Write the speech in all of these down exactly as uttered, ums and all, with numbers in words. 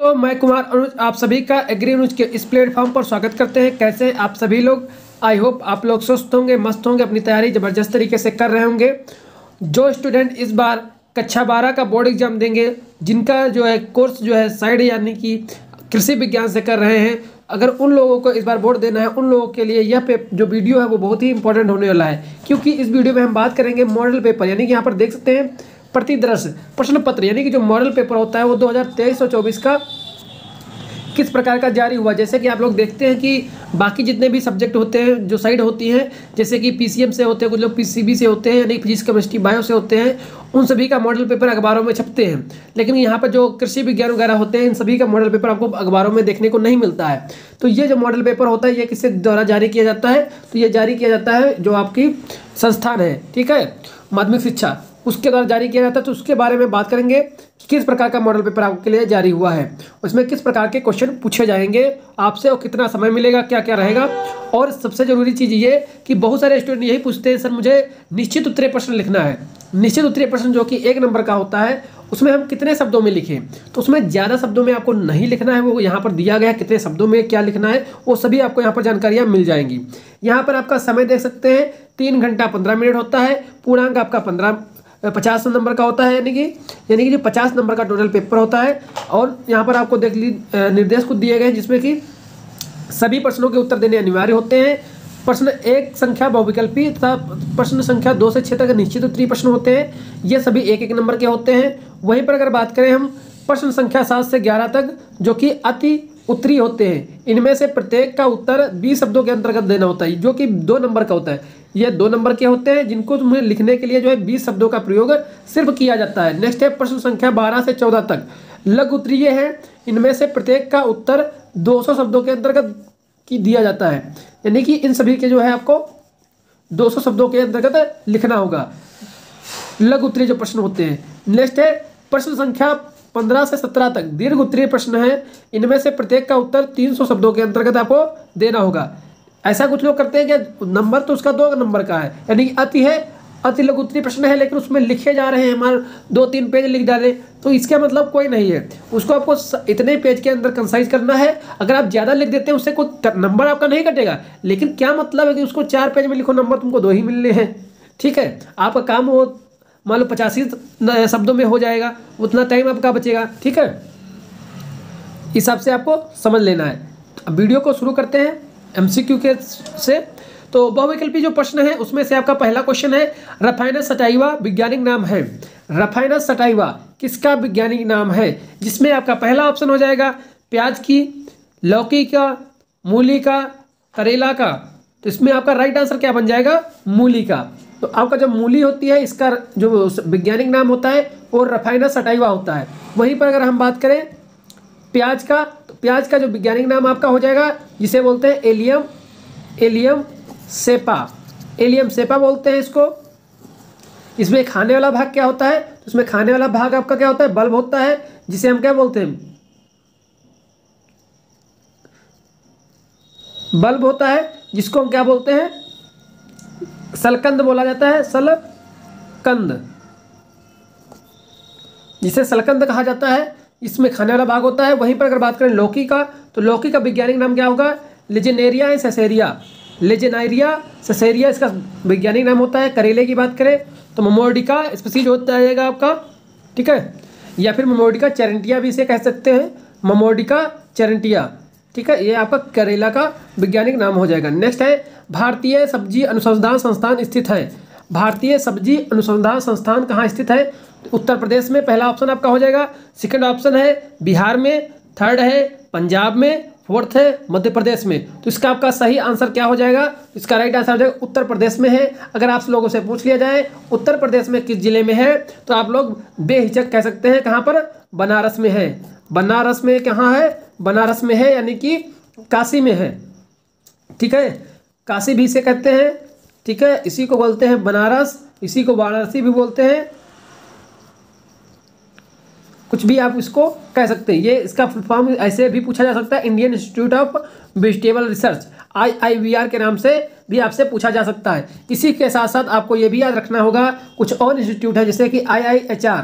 दोस्तों, मैं कुमार अनुज आप सभी का एग्री न्यूज के इस प्लेटफॉर्म पर स्वागत करते हैं। कैसे हैं आप सभी लोग? आई होप आप लोग स्वस्थ होंगे, मस्त होंगे, अपनी तैयारी ज़बरदस्त तरीके से कर रहे होंगे। जो स्टूडेंट इस बार कक्षा बारह का बोर्ड एग्जाम देंगे, जिनका जो है कोर्स जो है साइड यानी कि कृषि विज्ञान से कर रहे हैं, अगर उन लोगों को इस बार बोर्ड देना है, उन लोगों के लिए यह पे जो वीडियो है वो बहुत ही इंपॉर्टेंट होने वाला है। क्योंकि इस वीडियो में हम बात करेंगे मॉडल पेपर, यानी कि यहाँ पर देख सकते हैं प्रतिदर्श प्रश्न पत्र, यानी कि जो मॉडल पेपर होता है वो दो हज़ार तेईस और चौबीस का किस प्रकार का जारी हुआ। जैसे कि आप लोग देखते हैं कि बाकी जितने भी सब्जेक्ट होते हैं, जो साइड होती हैं, जैसे कि पीसीएम से होते हैं, कुछ लोग पीसीबी से होते हैं, यानी फिजिक्स केमिस्ट्री बायो से होते हैं, उन सभी का मॉडल पेपर अखबारों में छपते हैं। लेकिन यहाँ पर जो कृषि विज्ञान वगैरह होते हैं, इन सभी का मॉडल पेपर आपको अखबारों में देखने को नहीं मिलता है। तो ये जो मॉडल पेपर होता है ये किसके द्वारा जारी किया जाता है? तो ये जारी किया जाता है जो आपकी संस्थान है, ठीक है, माध्यमिक शिक्षा, उसके द्वारा जारी किया जाता है। तो उसके बारे में बात करेंगे कि किस प्रकार का मॉडल पेपर आपके लिए जारी हुआ है, उसमें किस प्रकार के क्वेश्चन पूछे जाएंगे आपसे और कितना समय मिलेगा, क्या क्या रहेगा। और सबसे जरूरी चीज़ ये कि बहुत सारे स्टूडेंट यही पूछते हैं, सर मुझे निश्चित उत्तरीय प्रश्न लिखना है। निश्चित उत्तरीय प्रश्न जो कि एक नंबर का होता है, उसमें हम कितने शब्दों में लिखें? तो उसमें ज़्यादा शब्दों में आपको नहीं लिखना है, वो यहाँ पर दिया गया है कितने शब्दों में क्या लिखना है, वो सभी आपको यहाँ पर जानकारियाँ मिल जाएंगी। यहाँ पर आपका समय देख सकते हैं, तीन घंटा पंद्रह मिनट होता है। पूर्णांक आपका पंद्रह पचास नंबर का होता है, यानी कि यानी कि जो पचास नंबर का टोटल पेपर होता है। और यहाँ पर आपको देख ली निर्देश कुछ दिए गए हैं, जिसमें कि सभी प्रश्नों के उत्तर देने अनिवार्य होते हैं। प्रश्न एक संख्या बहुविकल्पी तथा प्रश्न संख्या दो से छः तक निश्चित उत्तरीय प्रश्न होते हैं, ये सभी एक एक नंबर के होते हैं। वहीं पर अगर बात करें हम प्रश्न संख्या सात से ग्यारह तक, जो कि अति उत्तरीय होते हैं, इनमें से प्रत्येक का उत्तर बीस शब्दों के अंतर्गत देना होता है, जो कि दो नंबर का होता है। ये दो नंबर के होते हैं, जिनको तुम्हें लिखने के लिए जो है बीस शब्दों का प्रयोग सिर्फ किया जाता है। नेक्स्ट है प्रश्न संख्या बारह से चौदह तक, लघु उत्तरीय है, इनमें से प्रत्येक का उत्तर दो सौ शब्दों के अंतर्गत की दिया जाता है, यानी कि इन सभी के जो है आपको दो सौ शब्दों के अंतर्गत लिखना होगा, लघु उत्तरीय जो प्रश्न होते हैं। नेक्स्ट है प्रश्न संख्या पंद्रह से सत्रह तक, दीर्घ उत्तरीय प्रश्न है, इनमें से प्रत्येक का उत्तर तीन सौ शब्दों के अंतर्गत आपको देना होगा। ऐसा कुछ लोग करते हैं कि नंबर तो उसका दो नंबर का है, यानी कि अति है, अति लघु उत्तरीय प्रश्न है, लेकिन उसमें लिखे जा रहे हैं हमारे दो तीन पेज लिख डाले, तो इसका मतलब कोई नहीं है। उसको आपको इतने पेज के अंदर कंसाइज करना है। अगर आप ज़्यादा लिख देते हैं उससे कोई नंबर आपका नहीं कटेगा, लेकिन क्या मतलब है कि उसको चार पेज में लिखो, नंबर तुमको दो ही मिलने हैं, ठीक है। आपका काम वो मान लो पचासी शब्दों में हो जाएगा, उतना टाइम आपका बचेगा, ठीक है। इस हिसाब से आपको समझ लेना है। अब वीडियो को शुरू करते हैं एमसीक्यू के से। तो बहुविकल्पी जो प्रश्न है उसमें से आपका पहला क्वेश्चन है, रफाइनस सटाइवा वैज्ञानिक नाम है। रफाइनस सटाइवा किसका वैज्ञानिक नाम है? जिसमें आपका पहला ऑप्शन हो जाएगा प्याज की, लौकी का, मूली का, करेला का। तो इसमें आपका राइट आंसर क्या बन जाएगा? मूली का। तो आपका जो मूली होती है, इसका जो वैज्ञानिक नाम होता है वो रफाइनस सटाइवा होता है। वहीं पर अगर हम बात करें प्याज का, तो प्याज का जो वैज्ञानिक नाम आपका हो जाएगा, जिसे बोलते हैं allium allium cepa. Allium cepa बोलते हैं इसको। इसमें खाने वाला भाग क्या होता है? तो इसमें खाने वाला भाग आपका क्या होता है? बल्ब होता है, जिसे हम क्या बोलते हैं? बल्ब होता है, जिसको हम क्या बोलते हैं? सलकंद बोला जाता है, सलकंद, जिसे सलकंद कहा जाता है। इसमें खाने वाला भाग होता है। वहीं पर अगर बात करें लौकी का, तो लौकी का वैज्ञानिक नाम क्या होगा? लेजेनेरिया सेसेरिया। लेजेनाइरिया सेसेरिया इसका वैज्ञानिक नाम होता है। करेले की बात करें तो मोमोर्डिका स्पीसीज होता रहेगा आपका, ठीक है, या फिर मोमोर्डिका चैरेंटिया भी इसे कह सकते हैं, मोमोर्डिका चैरेंटिया, ठीक है। ये आपका करेला का वैज्ञानिक नाम हो जाएगा। नेक्स्ट है भारतीय सब्जी अनुसंधान संस्थान स्थित है। भारतीय सब्जी अनुसंधान संस्थान कहाँ स्थित है? उत्तर प्रदेश में पहला ऑप्शन आपका हो जाएगा। सेकंड ऑप्शन है बिहार में, थर्ड है पंजाब में, फोर्थ है मध्य प्रदेश में। तो इसका आपका सही आंसर क्या हो जाएगा? इसका राइट आंसर हो जाएगा उत्तर प्रदेश में है। अगर आप लोगों से पूछ लिया जाए उत्तर प्रदेश में किस जिले में है, तो आप लोग बेहिचक कह सकते हैं कहाँ पर? बनारस में है। बनारस में कहाँ है? बनारस में है, यानी कि काशी में है, ठीक है। काशी भी इसे कहते हैं, ठीक है। इसी को बोलते हैं बनारस, इसी को वाराणसी भी बोलते हैं, कुछ भी आप इसको कह सकते हैं। ये इसका फुल फॉर्म ऐसे भी पूछा जा सकता है, Indian institute of vegetable research, I I V R के नाम से भी आपसे पूछा जा सकता है। इसी के साथ साथ आपको ये भी याद रखना होगा, कुछ और इंस्टीट्यूट है जैसे कि I I H R.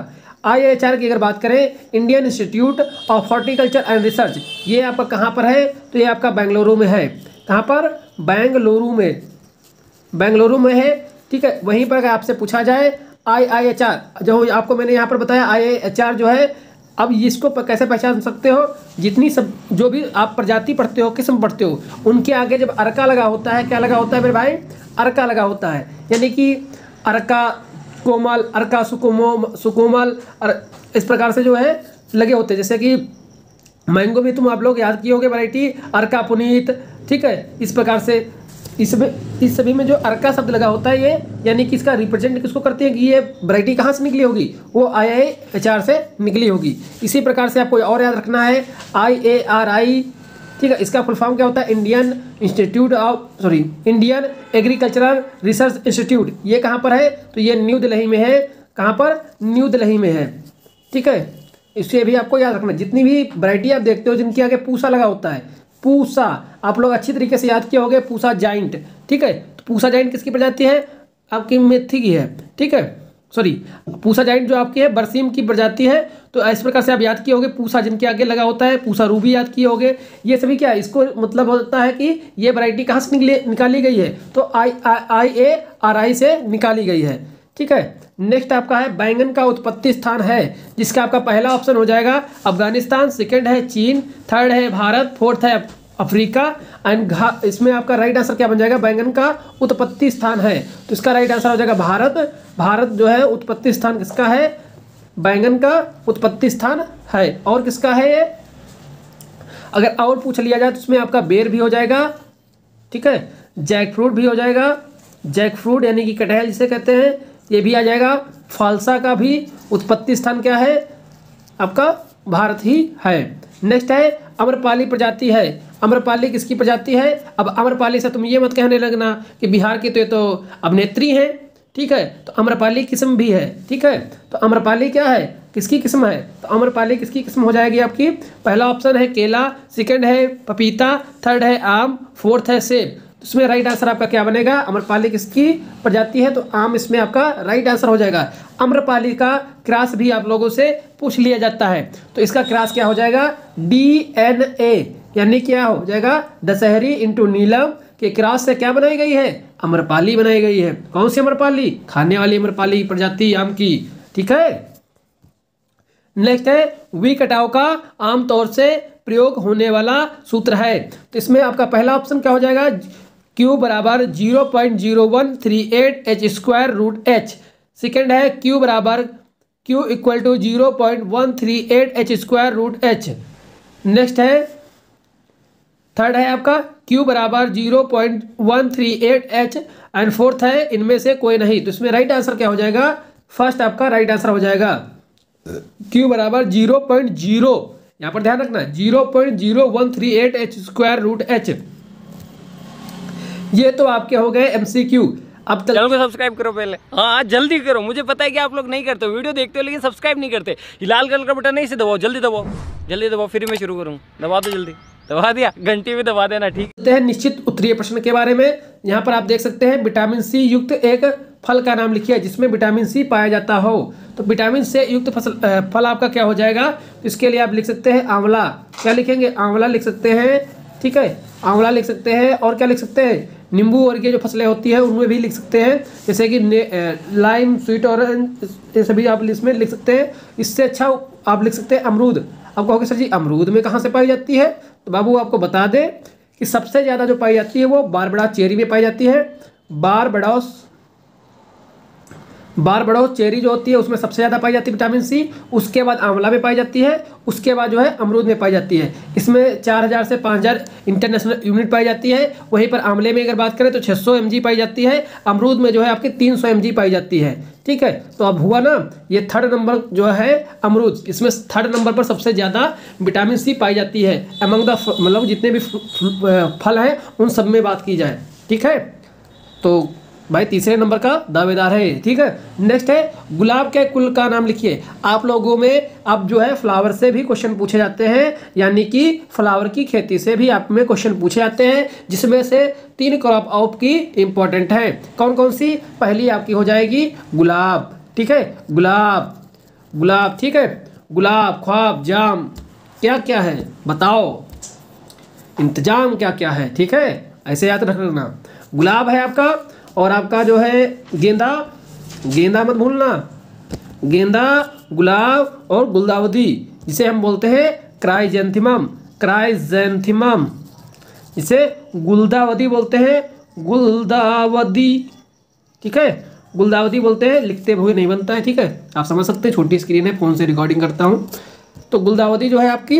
I H R की अगर बात करें, Indian institute of horticulture and research, ये आपका कहाँ पर है? तो ये आपका बेंगलुरु में है। कहाँ पर? बेंगलुरु में, बेंगलुरु में है। ठीक है, वहीं पर अगर आपसे पूछा जाए आई आई एच आर, जो आपको मैंने यहाँ पर बताया आई आई एच आर जो है, अब इसको कैसे पहचान सकते हो? जितनी सब जो भी आप प्रजाति पढ़ते हो, किस्म पढ़ते हो, उनके आगे जब अर्का लगा होता है, क्या लगा होता है मेरे भाई? अर्का लगा होता है। यानी कि अर्का कोमल, अर्का सुकुमो सुकोमल, और इस प्रकार से जो है लगे होते हैं। जैसे कि मैंगो में तुम आप लोग याद किए होंगे वैरायटी अर्का पुनीत। ठीक है, इस प्रकार से इसमें इस सभी में जो अर्का शब्द लगा होता है, ये यानी कि इसका रिप्रेजेंट किसको करते हैं कि ये वैरायटी कहाँ से निकली होगी? वो आई आई एच आर से निकली होगी। इसी प्रकार से आपको और याद रखना है आई ए आर आई। ठीक है, इसका फुल फॉर्म क्या होता है? Indian institute of sorry Indian agricultural research institute. ये कहाँ पर है? तो ये न्यू दिल्ली में है। कहाँ पर? न्यू दिल्ली में है। ठीक है, इससे भी आपको याद रखना, जितनी भी वैरायटी आप देखते हो जिनके आगे पूसा लगा होता है, पूसा आप लोग अच्छी तरीके से याद किए होंगे, पूसा जाइंट। ठीक है, तो पूसा जाइंट किसकी प्रजाति है? आपकी मेथी की है। ठीक है, सॉरी पूसा जाइंट जो आपकी है बरसीम की प्रजाति है। तो इस प्रकार से आप याद किए होंगे, पूसा जिनके आगे लगा होता है, पूसा रूबी याद किए होंगे। ये सभी क्या है? इसको मतलब होता है कि ये वैरायटी कहाँ से निकली निकाली गई है? तो आई आई ए आर आई से निकाली गई है। ठीक है, नेक्स्ट आपका है बैंगन का उत्पत्ति स्थान है, जिसका आपका पहला ऑप्शन हो जाएगा अफगानिस्तान, सेकंड है चीन, थर्ड है भारत, फोर्थ है अफ्रीका एंड इसमें आपका राइट आंसर क्या बन जाएगा? बैंगन का उत्पत्ति स्थान है, तो इसका राइट आंसर हो जाएगा भारत। भारत जो है उत्पत्ति स्थान किसका है? बैंगन का उत्पत्ति स्थान है। और किसका है ये? अगर और पूछ लिया जाए तो इसमें आपका बेर भी हो जाएगा। ठीक है, जैक फ्रूट भी हो जाएगा। जैक फ्रूट यानी कि कटहल जिसे कहते हैं, ये भी आ जाएगा। फालसा का भी उत्पत्ति स्थान क्या है? आपका भारत ही है। नेक्स्ट है अम्रपाली प्रजाति है। अम्रपाली किसकी प्रजाति है? अब अम्रपाली से तुम ये मत कहने लगना कि बिहार की तो ये तो अभिनेत्री हैं। ठीक है, तो अम्रपाली किस्म भी है। ठीक है, तो अम्रपाली क्या है? किसकी किस्म है? तो अम्रपाली किसकी किस्म हो जाएगी आपकी? पहला ऑप्शन है केला, सेकंड है पपीता, थर्ड है आम, फोर्थ है सेब। इसमें राइट आंसर आपका क्या बनेगा? अम्रपाली किसकी प्रजाति है? तो आम इसमें आपका राइट आंसर हो जाएगा। अम्रपाली का क्रॉस भी आप लोगों से पूछ लिया जाता है, तो इसका क्रॉस क्या हो जाएगा? डी एन ए, यानी क्या हो जाएगा? दशहरी इंटू नीलम के क्रॉस से क्या बनाई गई है? अम्रपाली बनाई गई है। कौन सी अम्रपाली? खाने वाली अम्रपाली प्रजाति आम की। ठीक है, नेक्स्ट है वी कटाव का आमतौर से प्रयोग होने वाला सूत्र है। तो इसमें आपका पहला ऑप्शन क्या हो जाएगा? Q बराबर zero point zero one three eight H square root H. Second है Q बराबर Q equal to zero point one three eight H square root H. Next है थर्ड है आपका Q बराबर zero point one three eight H and fourth है इनमें से कोई नहीं। तो इसमें राइट आंसर क्या हो जाएगा? फर्स्ट आपका राइट आंसर हो जाएगा Q बराबर जीरो पॉइंट जीरो, यहाँ पर ध्यान रखना zero point zero one three eight H square root H. ये तो आपके हो गए एमसीक्यू। अब चैनल को सब्सक्राइब करो पहले, हाँ जल्दी करो। मुझे पता है कि आप लोग नहीं करते हो, वीडियो देखते हो लेकिन सब्सक्राइब नहीं करते। ये लाल कलर का बटन नहीं से दबाओ, जल्दी दबाओ, जल्दी दबाओ, फिर मैं शुरू करूँ। दबा दो जल्दी, दबा दिया, घंटी भी दबा देना। ठीक है, निश्चित उत्तरीय प्रश्न के बारे में यहाँ पर आप देख सकते हैं विटामिन सी युक्त एक फल का नाम लिखिए जिसमें विटामिन सी पाया जाता हो। तो विटामिन सी युक्त फसल फल आपका क्या हो जाएगा? तो इसके लिए आप लिख सकते हैं आंवला। क्या लिखेंगे? आंवला लिख सकते हैं। ठीक है, आंवला लिख सकते हैं। और क्या लिख सकते हैं? नींबू और की जो फसलें होती है उनमें भी लिख सकते हैं, जैसे कि लाइम, स्वीट ऑरेंज, ये सभी आप इसमें लिख सकते हैं। इससे अच्छा आप लिख सकते हैं अमरूद। आप कहोगे सर जी अमरूद में कहाँ से पाई जाती है? तो बाबू आपको बता दें कि सबसे ज़्यादा जो पाई जाती है वो बारबडोस चेरी में पाई जाती है। बारबडोस बारबडोस चेरी जो होती है उसमें सबसे ज़्यादा पाई जाती है विटामिन सी। उसके बाद आंवला में पाई जाती है, उसके बाद जो है अमरूद में पाई जाती है। इसमें चार हज़ार से पाँच हज़ार इंटरनेशनल यूनिट पाई जाती है। वहीं पर आंवले में अगर बात करें तो छः सौ एम जी पाई जाती है। अमरूद में जो है आपकी तीन सौ एम जी पाई जाती है। ठीक है, तो अब हुआ ना ये थर्ड नंबर जो है अमरूद, इसमें थर्ड नंबर पर सबसे ज़्यादा विटामिन सी पाई जाती है अमंग द मतलब जितने भी फल हैं उन सब में बात की जाए। ठीक है, तो भाई तीसरे नंबर का दावेदार है। ठीक है, नेक्स्ट है गुलाब के कुल का नाम लिखिए। आप लोगों में अब जो है फ्लावर से भी क्वेश्चन पूछे जाते हैं, यानी कि फ्लावर की खेती से भी आप में क्वेश्चन पूछे जाते हैं, जिसमें से तीन क्रॉप ऑफ की इंपॉर्टेंट है। कौन कौन सी? पहली आपकी हो जाएगी गुलाब। ठीक है, गुलाब गुलाब, ठीक है। गुलाब, ख्वाब, जाम, क्या क्या है बताओ, इंतजाम क्या क्या है, ठीक है, ऐसे याद रखना। गुलाब है आपका, और आपका जो है गेंदा, गेंदा मत भूलना, गेंदा, गुलाब और गुलदाउदी, जिसे हम बोलते हैं क्राइजेंथिमम, क्राइजेंथिमम, इसे गुलदावदी बोलते हैं, गुलदावदी, ठीक है, गुलदावदी बोलते हैं। लिखते हुए नहीं बनता है, ठीक है, आप समझ सकते हैं, छोटी स्क्रीन है, फ़ोन से रिकॉर्डिंग करता हूँ। तो गुलदावदी जो है आपकी,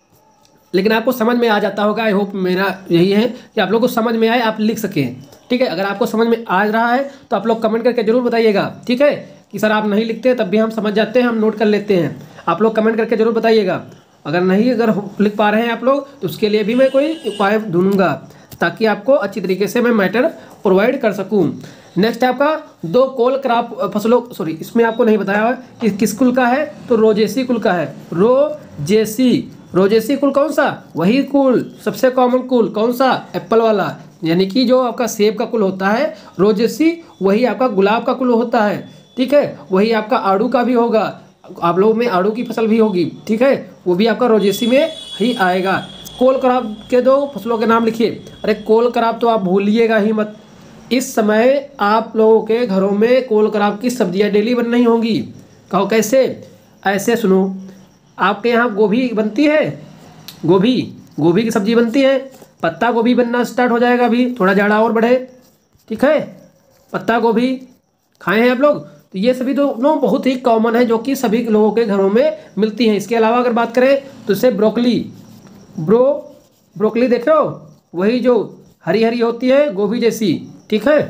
लेकिन आपको समझ में आ जाता होगा, आई होप मेरा यही है कि आप लोगों को समझ में आए, आप लिख सकें, ठीक है। अगर आपको समझ में आ रहा है तो आप लोग कमेंट करके जरूर बताइएगा, ठीक है, कि सर आप नहीं लिखते तब भी हम समझ जाते हैं, हम नोट कर लेते हैं। आप लोग कमेंट करके जरूर बताइएगा। अगर नहीं अगर लिख पा रहे हैं आप लोग तो उसके लिए भी मैं कोई उपाय ढूंढूंगा, ताकि आपको अच्छी तरीके से मैं मैटर प्रोवाइड कर सकूं। नेक्स्ट है आपका दो कोल क्रॉप फसलों, सॉरी इसमें आपको नहीं बताया कि किस कुल का है, तो रोजेसी कुल का है। रोजेसी, रोजेसी कुल कौन सा, वही कुल सबसे कॉमन कुल कौन सा, एप्पल वाला, यानी कि जो आपका सेब का कुल होता है रोजेसी, वही आपका गुलाब का कुल होता है, ठीक है। वही आपका आड़ू का भी होगा, आप लोगों में आड़ू की फसल भी होगी, ठीक है, वो भी आपका रोजेसी में ही आएगा। कोल क्रॉप के दो फसलों के नाम लिखिए। अरे कोल क्रॉप तो आप भूलिएगा ही मत, इस समय आप लोगों के घरों में कोल क्रॉप की सब्जियां डेली बन रही होंगी। कहो कैसे, ऐसे सुनो, आपके यहाँ गोभी बनती है, गोभी, गोभी की सब्जी बनती है, पत्ता गोभी बनना स्टार्ट हो जाएगा अभी, थोड़ा जाड़ा और बढ़े, ठीक है। पत्ता गोभी खाए हैं आप लोग, तो ये सभी दोनों बहुत ही कॉमन है, जो कि सभी लोगों के घरों में मिलती हैं। इसके अलावा अगर बात करें तो इसे ब्रोकली, ब्रो ब्रोकली देख रहे हो, वही जो हरी हरी होती है गोभी जैसी, ठीक है,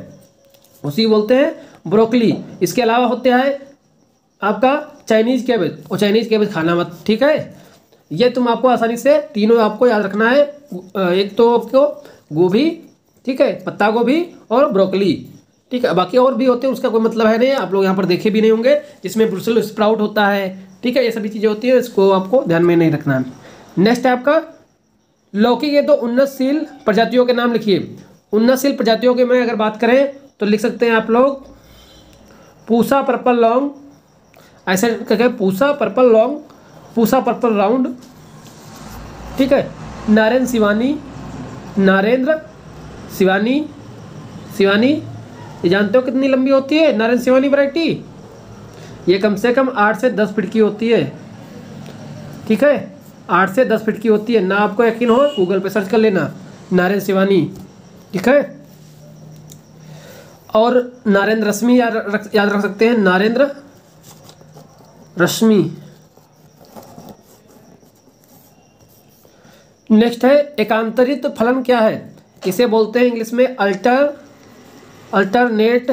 उसी बोलते हैं ब्रोकली। इसके अलावा होते हैं आपका चाइनीज़ कैबेज, और चाइनीज़ कैबेज खाना मत, ठीक है। ये तुम आपको आसानी से तीनों आपको याद रखना है, एक तो आपको गोभी, ठीक है, पत्ता गोभी और ब्रोकली, ठीक है। बाकी और भी होते हैं, उसका कोई मतलब है नहीं, आप लोग यहाँ पर देखे भी नहीं होंगे, जिसमें ब्रुसेल स्प्राउट होता है, ठीक है, ये सभी चीज़ें होती है, इसको आपको ध्यान में नहीं रखना है। नेक्स्ट है आपका लौकी के दो उन्नतशील प्रजातियों के नाम लिखिए। उन्नतशील प्रजातियों के में अगर बात करें तो लिख सकते हैं आप लोग पूसा पर्पल लॉन्ग, ऐसे करके Pusa purple long, Pusa purple round, ठीक है, नारेंद्र शिवानी, नारेंद्र शिवानी, शिवानी, ये जानते हो कितनी लंबी होती है नारेंद्र शिवानी वैरायटी, ये कम से कम आठ से दस फीट की होती है, ठीक है, आठ से दस फीट की होती है। ना आपको यकीन हो गूगल पे सर्च कर लेना नारेंद्र शिवानी, ठीक है। और नारेंद्र रश्मि याद रख याद रख सकते हैं, नारेंद्र रश्मि। नेक्स्ट है एकांतरित फलन क्या है, इसे बोलते हैं इंग्लिश में अल्टर अल्टरनेट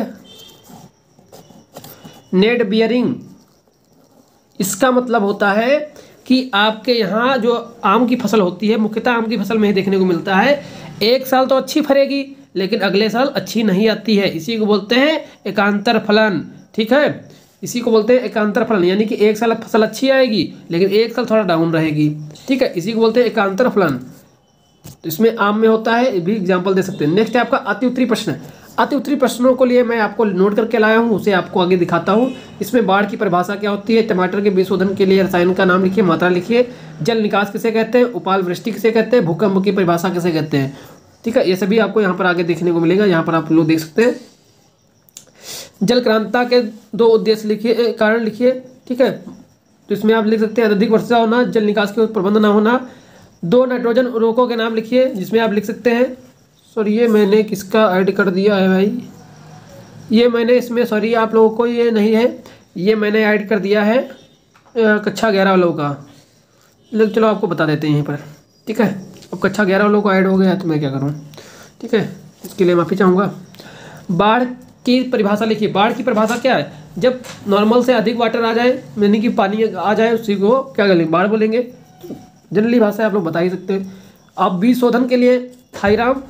नेट बियरिंग। इसका मतलब होता है कि आपके यहाँ जो आम की फसल होती है, मुख्यतः आम की फसल में ही देखने को मिलता है, एक साल तो अच्छी फरेगी लेकिन अगले साल अच्छी नहीं आती है, इसी को बोलते हैं एकांतर फलन, ठीक है, इसी को बोलते हैं एकांतर फलन, यानी कि एक साल फसल अच्छी आएगी लेकिन एक साल थोड़ा डाउन रहेगी, ठीक है, इसी को बोलते हैं एकांतर फलन। तो इसमें आम में होता है, भी एग्जाम्पल दे सकते हैं। नेक्स्ट है आपका अति उत्तरी प्रश्न। अति उत्तरी प्रश्नों को लिए मैं आपको नोट करके लाया हूँ, उसे आपको आगे दिखाता हूँ। इसमें बाढ़ की परिभाषा क्या होती है, टमाटर के बीज शोधन के लिए रसायन का नाम लिखिए, मात्रा लिखिए, जल निकास किसे कहते हैं, उपाल वृष्टि किसे कहते हैं, भूकंप की परिभाषा किसे कहते हैं, ठीक है, ये सभी आपको यहाँ पर आगे देखने को मिलेगा। यहाँ पर आप लोग देख सकते हैं। जल क्रांता के दो उद्देश्य लिखिए, कारण लिखिए, ठीक है, तो इसमें आप लिख सकते हैं अधिक वर्षा होना, जल निकास के प्रबंध न होना। दो नाइट्रोजन उर्वरकों के नाम लिखिए, जिसमें आप लिख सकते हैं, सॉरी ये मैंने किसका ऐड कर दिया है भाई, ये मैंने इसमें, सॉरी आप लोगों को ये नहीं है, ये मैंने ऐड कर दिया है कक्षा ग्यारह वालों का, लेकिन चलो आपको बता देते हैं यहीं पर, ठीक है। अब कक्षा ग्यारह वालों को ऐड हो गया तो मैं क्या करूँ, ठीक है, इसके लिए माफ़ी चाहूँगा। बाढ़ की परिभाषा लिखिए। बाढ़ की परिभाषा क्या है, जब नॉर्मल से अधिक वाटर आ जाए, यानी कि पानी आ जाए, उसी को क्या करेंगे, बाढ़ बोलेंगे। जनरली भाषा आप लोग बता ही सकते हैं। अब बीज शोधन के लिए थायराम,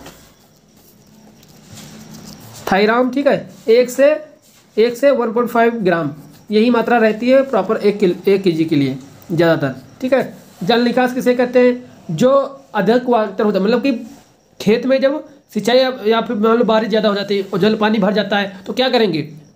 थायराम, ठीक है, एक से एक से वन पॉइंट फाइव ग्राम यही मात्रा रहती है प्रॉपर एक किल एक के जी के लिए ज़्यादातर, ठीक है। जल निकास किसे कहते हैं, जो अधिक वाटर होता है, मतलब कि खेत में जब सिंचाई या फिर मान लो बारिश ज़्यादा हो जाती है और जल पानी भर जाता है तो क्या करेंगे,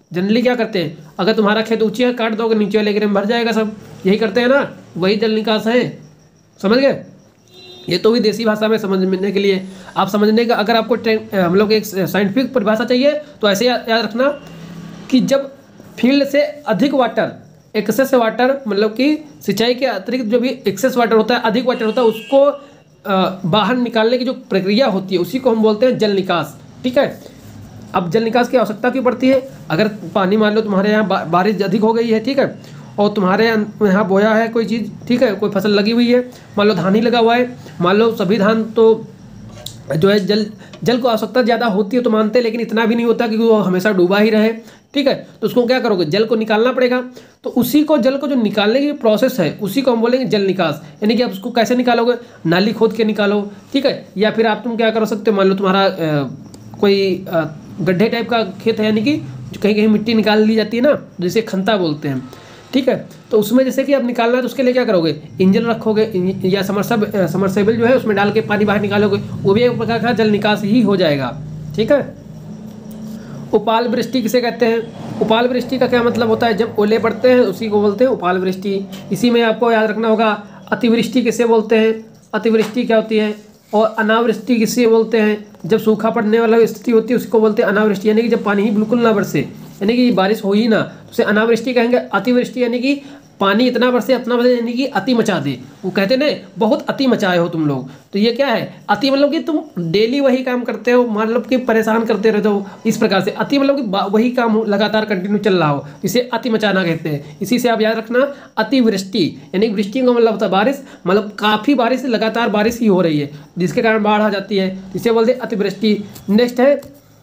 जनरली क्या करते हैं, अगर तुम्हारा खेत ऊंची है काट दोगे, नीचे वाले एरिया में भर जाएगा सब, यही करते हैं ना, वही जल निकास है। समझ गए? ये तो भी देसी भाषा में समझने के लिए आप समझने का, अगर आपको हम लोग एक साइंटिफिक परिभाषा चाहिए तो ऐसे याद रखना कि जब फील्ड से अधिक वाटर, एक्सेस वाटर, मतलब कि सिंचाई के अतिरिक्त जो भी एक्सेस वाटर होता है, अधिक वाटर होता है, उसको बाहर निकालने की जो प्रक्रिया होती है उसी को हम बोलते हैं जल निकास। ठीक है, अब जल निकास की आवश्यकता क्यों पड़ती है? अगर पानी मान लो तुम्हारे यहाँ बा, बारिश अधिक हो गई है, ठीक है, और तुम्हारे यहाँ बोया है कोई चीज़, ठीक है, कोई फसल लगी हुई है, मान लो धान ही लगा हुआ है, मान लो सभी धान तो जो है जल जल को आवश्यकता ज़्यादा होती है तो मानते हैं, लेकिन इतना भी नहीं होता कि वो हमेशा डूबा ही रहे। ठीक है, तो उसको क्या करोगे, जल को निकालना पड़ेगा। तो उसी को, जल को जो निकालने की प्रोसेस है उसी को हम बोलेंगे जल निकास। यानी कि आप उसको कैसे निकालोगे, नाली खोद के निकालो, ठीक है, या फिर आप तुम क्या कर सकते हो, मान लो तुम्हारा आ, कोई आ, गड्ढे टाइप का खेत है, यानी कि कहीं कहीं मिट्टी निकाल ली जाती है ना, जिसे खंता बोलते हैं। ठीक है, तो उसमें जैसे कि आप निकालना है तो उसके लिए क्या करोगे, इंजन रखोगे या समरसब समरसेबल जो है उसमें डाल के पानी बाहर निकालोगे, वो भी एक प्रकार का जल निकास ही हो जाएगा। ठीक है, उपाल वृष्टि किसे कहते हैं? उपाल वृष्टि का क्या मतलब होता है, जब ओले पड़ते हैं उसी को बोलते हैं उपाल वृष्टि। इसी में आपको याद रखना होगा अतिवृष्टि किसे बोलते हैं, अतिवृष्टि क्या होती है, और अनावृष्टि किसे बोलते हैं, जब सूखा पड़ने वाला स्थिति होती है उसको बोलते हैं अनावृष्टि, यानी कि जब पानी ही बिल्कुल ना बरसे, यानी कि बारिश हो ही ना, उसे अनावृष्टि कहेंगे। अतिवृष्टि यानी कि पानी इतना बरसे, इतना बरसे, यानी कि अति मचा दे, वो कहते ना बहुत अति मचाए हो तुम लोग। तो ये क्या है, अति मतलब कि तुम डेली वही काम करते हो, मतलब कि परेशान करते रहते हो, इस प्रकार से। अति मतलब कि वही काम लगातार कंटिन्यू चल रहा हो, इसे अति मचाना कहते हैं। इसी से आप याद रखना अतिवृष्टि, यानी वृष्टि का मतलब होता है बारिश, मतलब काफ़ी बारिश, लगातार बारिश ही हो रही है जिसके कारण बाढ़ आ जाती है, इसे बोलते हैं अतिवृष्टि। नेक्स्ट है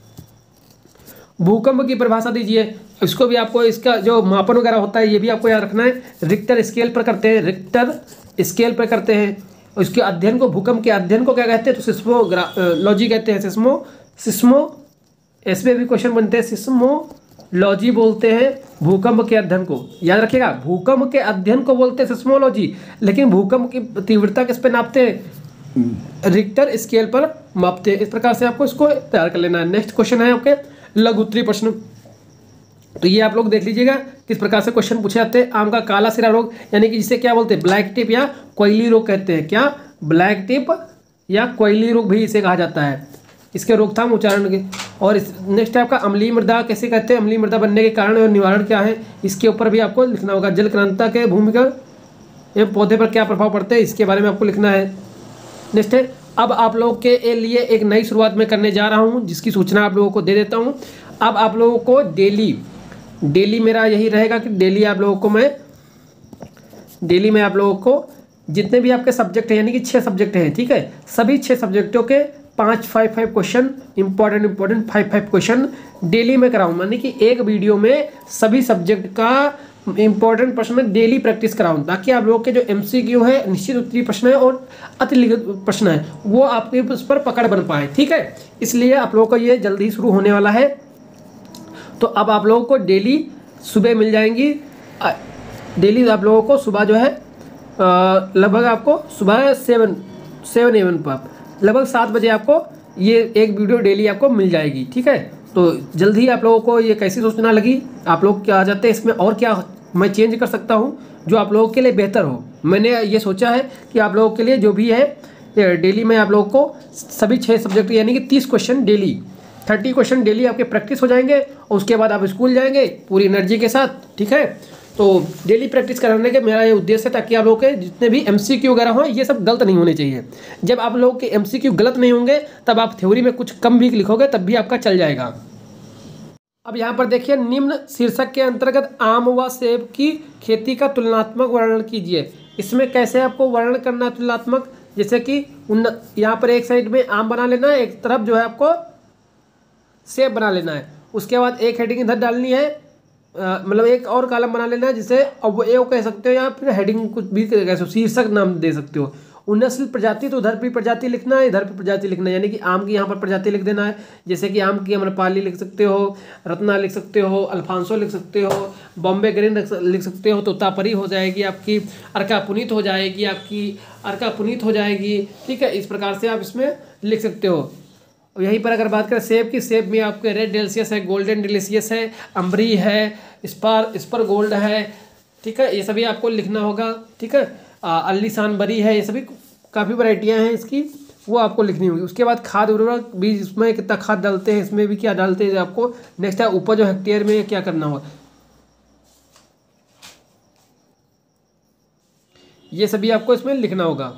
भूकंप की परिभाषा दीजिए। इसको भी आपको, इसका जो मापन वगैरह होता है ये भी आपको याद रखना है। रिक्टर स्केल पर करते हैं, रिक्टर स्केल पर करते हैं। उसके अध्ययन को, भूकंप के अध्ययन को क्या कहते हैं, तो सिस्मोलॉजी कहते हैं। सिस्मो सिस्मो इसमें भी क्वेश्चन बनते हैं, सिस्मोलॉजी बोलते हैं भूकंप के अध्ययन को, याद रखिएगा। भूकंप के अध्ययन को बोलते हैं सिस्मोलॉजी, लेकिन भूकंप की तीव्रता किस पे नापते हैं, रिक्टर स्केल पर मापते हैं। इस प्रकार से आपको इसको तैयार कर लेना है। नेक्स्ट क्वेश्चन है आपके लघु उत्तरीय प्रश्न, तो ये आप लोग देख लीजिएगा किस प्रकार से क्वेश्चन पूछे जाते हैं। आम का काला सिरा रोग, यानी कि जिसे क्या बोलते हैं, ब्लैक टिप या कोयली रोग कहते हैं। क्या, ब्लैक टिप या कोयली रोग भी इसे कहा जाता है। इसके रोकथाम उच्चारण के, और नेक्स्ट आपका अम्लीय मृदा कैसे कहते हैं, अम्लीय मृदा बनने के कारण और निवारण क्या है, इसके ऊपर भी आपको लिखना होगा। जल क्रांता के भूमिका एवं पौधे पर क्या प्रभाव पड़ते हैं, इसके बारे में आपको लिखना है। नेक्स्ट है, अब आप लोगों के लिए एक नई शुरुआत मैं करने जा रहा हूं, जिसकी सूचना आप लोगों को दे देता हूं। अब आप लोगों को डेली डेली मेरा यही रहेगा कि डेली आप लोगों को मैं डेली में आप लोगों को जितने भी आपके सब्जेक्ट हैं, यानी कि छः सब्जेक्ट हैं, ठीक है, सभी छः सब्जेक्टों के पाँच five five question, important important five five question daily में कराऊँ। यानी कि एक वीडियो में सभी सब्जेक्ट का इंपॉर्टेंट प्रश्न में डेली प्रैक्टिस कराऊं, ताकि आप लोगों के जो एमसीक्यू है, निश्चित उत्तरीय प्रश्न है और अतिलिखित प्रश्न है, वो आपके उस पर पकड़ बन पाए। ठीक है, इसलिए आप लोगों को ये जल्दी शुरू होने वाला है। तो अब आप लोगों को डेली सुबह मिल जाएंगी, डेली आप लोगों को सुबह जो है लगभग आपको सुबह सेवन सेवन एवन पर लगभग सात बजे आपको ये एक वीडियो डेली आपको मिल जाएगी। ठीक है, तो जल्द ही आप लोगों को ये कैसी सूचना लगी, आप लोग क्या आ जाते हैं इसमें, और क्या मैं चेंज कर सकता हूँ जो आप लोगों के लिए बेहतर हो। मैंने ये सोचा है कि आप लोगों के लिए जो भी है डेली में आप लोगों को सभी छः सब्जेक्ट यानी कि तीस question daily, thirty question daily आपके प्रैक्टिस हो जाएंगे, और उसके बाद आप स्कूल जाएंगे पूरी एनर्जी के साथ। ठीक है, तो डेली प्रैक्टिस कराने के मेरा ये उद्देश्य है, ताकि आप लोगों के जितने भी एमसीक्यू वगैरह हों ये सब गलत नहीं होने चाहिए। जब आप लोगों के एमसीक्यू गलत नहीं होंगे तब आप थ्योरी में कुछ कम भी लिखोगे तब भी आपका चल जाएगा। अब यहाँ पर देखिए, निम्न शीर्षक के अंतर्गत आम व सेब की खेती का तुलनात्मक वर्णन कीजिए। इसमें कैसे आपको वर्णन करना है तुलनात्मक, जैसे कि उन यहाँ पर एक साइड में आम बना लेना है, एक तरफ जो है आपको सेब बना लेना है। उसके बाद एक हेडिंग इधर डालनी है, मतलब एक और कॉलम बना लेना है, जिसे अब वो ए कह सकते हो या फिर हेडिंग कुछ भी कह सकते हो, शीर्षक नाम दे सकते हो। उन्नतशील प्रजाति, तो उधर भी प्रजाति लिखना है, इधर भी प्रजाति लिखना है, यानी कि आम की यहाँ पर प्रजाति लिख देना है। जैसे कि आम की अम्रपाली लिख सकते हो, रत्ना लिख सकते हो, अल्फांसो लिख सकते हो, बॉम्बे ग्रीन लिख सकते हो, तोतापरी हो जाएगी आपकी, अर्का पुनीत हो जाएगी आपकी, अर्का पुनीत हो जाएगी। ठीक है, इस प्रकार से आप इसमें लिख सकते हो। और यहीं पर अगर बात करें सेब की, सेब में आपके रेड डेलिशियस है, गोल्डन डेलिशियस है, अम्बरी है, स्पार स्पर गोल्ड है, ठीक है, ये सभी आपको लिखना होगा। ठीक है, अलीशान बरी है, ये सभी काफ़ी वैरायटियाँ हैं इसकी, वो आपको लिखनी होगी। उसके बाद खाद उर्वरक भी, इसमें कितना खाद डालते हैं, इसमें भी क्या डालते हैं आपको। नेक्स्ट है उपज और हेक्टेयर में क्या करना होगा, ये सभी आपको इसमें लिखना होगा।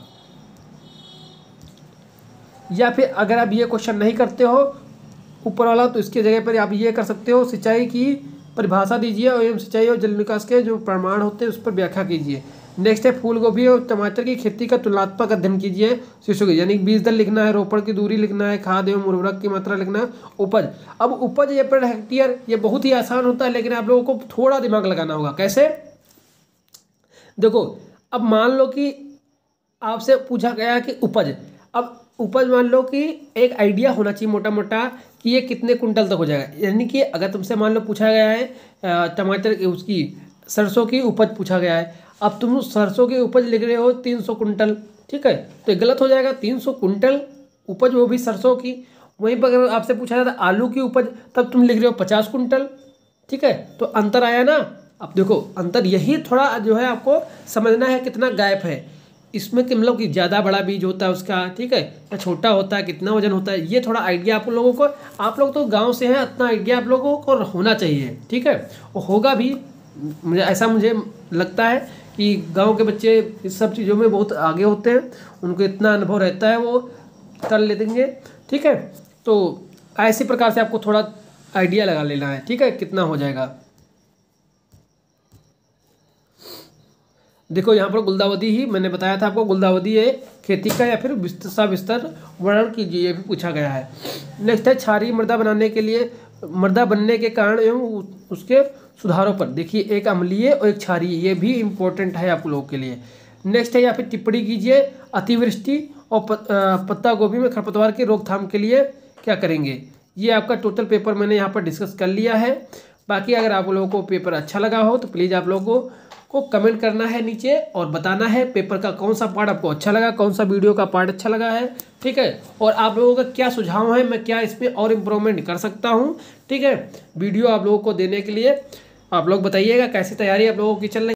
या फिर अगर आप ये क्वेश्चन नहीं करते हो ऊपर वाला, तो इसके जगह पर आप ये कर सकते हो, सिंचाई की परिभाषा दीजिए और एवं सिंचाई और जल निकास के जो प्रमाण होते हैं उस पर व्याख्या कीजिए। नेक्स्ट है फूल गोभी और टमाटर की खेती का तुलनात्मक अध्ययन कीजिए शीर्षक, यानी बीज दर लिखना है, रोपण की दूरी लिखना है, खाद एवं उर्वरक की मात्रा लिखना है, उपज। अब उपज ये पर हेक्टेयर ये बहुत ही आसान होता है, लेकिन आप लोगों को थोड़ा दिमाग लगाना होगा। कैसे, देखो अब मान लो कि आपसे पूछा गया कि उपज, अब उपज मान लो कि एक आइडिया होना चाहिए मोटा मोटा कि ये कितने कुंटल तक हो जाएगा। यानी कि अगर तुमसे मान लो पूछा गया है टमाटर की, उसकी सरसों की उपज पूछा गया है, अब तुम सरसों की उपज लिख रहे हो तीन सौ कुंटल, ठीक है, तो ये गलत हो जाएगा। तीन सौ कुंटल उपज, वो भी सरसों की। वहीं पर अगर आपसे पूछा जाता आलू की उपज, तब तुम लिख रहे हो पचास कुंटल, ठीक है, तो अंतर आया ना। अब देखो अंतर यही थोड़ा जो है आपको समझना है, कितना गैप है इसमें, कि मतलब कि ज़्यादा बड़ा बीज होता है उसका, ठीक है, या छोटा होता है, कितना वजन होता है, ये थोड़ा आइडिया आप लोगों को, आप लोग तो गांव से हैं, इतना आइडिया आप लोगों को होना चाहिए। ठीक है, और होगा भी, मुझे ऐसा मुझे लगता है कि गांव के बच्चे इस सब चीज़ों में बहुत आगे होते हैं, उनको इतना अनुभव रहता है, वो कर ले देंगे। ठीक है, तो ऐसी प्रकार से आपको थोड़ा आइडिया लगा लेना है, ठीक है, कितना हो जाएगा। देखो यहाँ पर गुलदावदी ही मैंने बताया था आपको, गुलदावदी है खेती का, या फिर विस्तर सविस्तर वर्णन कीजिए, ये भी पूछा गया है। नेक्स्ट है क्षारीय मृदा बनाने के लिए, मृदा बनने के कारण एवं उसके सुधारों पर। देखिए एक अम्लीय और एक क्षारीय, ये भी इम्पोर्टेंट है आप लोगों के लिए। नेक्स्ट है या फिर टिप्पणी कीजिए, अतिवृष्टि और पत्ता गोभी में खरपतवार की रोकथाम के लिए क्या करेंगे। ये आपका टोटल पेपर मैंने यहाँ पर डिस्कस कर लिया है। बाकी अगर आप लोगों को पेपर अच्छा लगा हो तो प्लीज़ आप लोगों को को कमेंट करना है नीचे और बताना है पेपर का कौन सा पार्ट आपको अच्छा लगा, कौन सा वीडियो का पार्ट अच्छा लगा है। ठीक है, और आप लोगों का क्या सुझाव है, मैं क्या इसमें और इम्प्रूवमेंट कर सकता हूँ। ठीक है, वीडियो आप लोगों को देने के लिए आप लोग बताइएगा कैसी तैयारी आप लोगों की चल रही है।